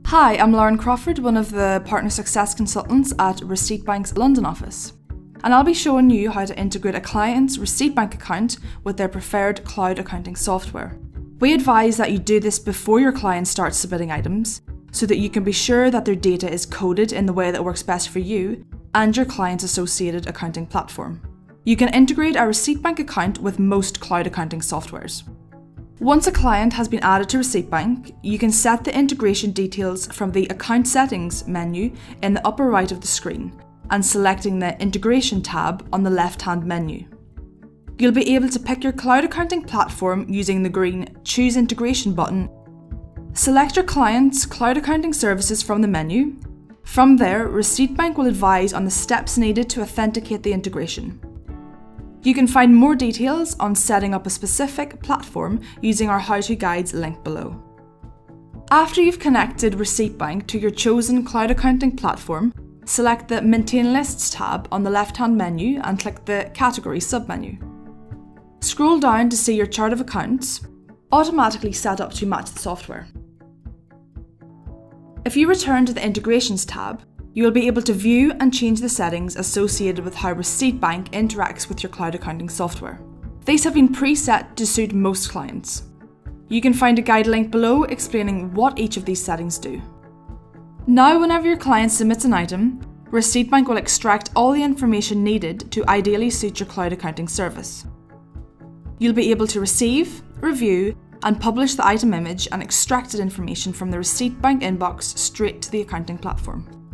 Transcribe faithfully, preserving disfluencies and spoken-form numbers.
Hi, I'm Lauren Crawford, one of the Partner Success Consultants at Receipt Bank's London office. And I'll be showing you how to integrate a client's Receipt Bank account with their preferred cloud accounting software. We advise that you do this before your client starts submitting items, so that you can be sure that their data is coded in the way that works best for you and your client's associated accounting platform. You can integrate a Receipt Bank account with most cloud accounting softwares. Once a client has been added to Receipt Bank, you can set the integration details from the Account Settings menu in the upper right of the screen and selecting the Integration tab on the left-hand menu. You'll be able to pick your cloud accounting platform using the green Choose Integration button. Select your client's cloud accounting services from the menu. From there, Receipt Bank will advise on the steps needed to authenticate the integration. You can find more details on setting up a specific platform using our how-to guides link below. After you've connected Receipt Bank to your chosen cloud accounting platform, select the Maintain Lists tab on the left-hand menu and click the Categories submenu. Scroll down to see your chart of accounts, automatically set up to match the software. If you return to the Integrations tab, you will be able to view and change the settings associated with how Receipt Bank interacts with your cloud accounting software. These have been preset to suit most clients. You can find a guide link below explaining what each of these settings do. Now, whenever your client submits an item, Receipt Bank will extract all the information needed to ideally suit your cloud accounting service. You'll be able to receive, review, and publish the item image and extracted information from the Receipt Bank inbox straight to the accounting platform.